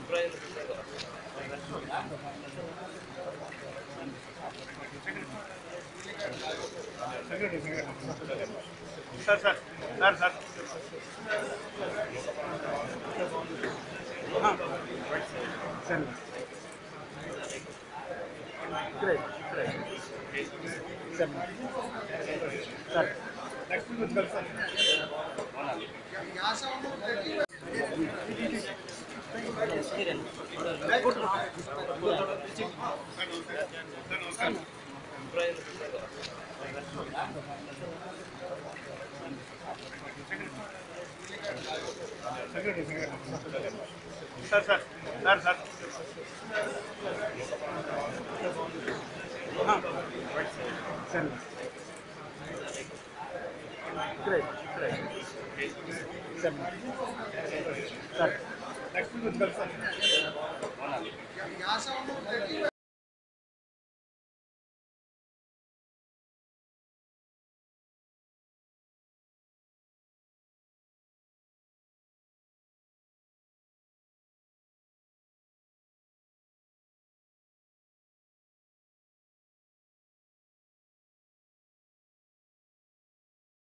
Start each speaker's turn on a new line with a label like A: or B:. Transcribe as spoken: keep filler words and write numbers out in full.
A: Sir sir sir sir
B: Great, great. Seven. Sir.
A: Next week వచ్చి sir sir sir sir sir
B: Seven. Great, great. Seven. Sir.
A: Next week వచ్చి sir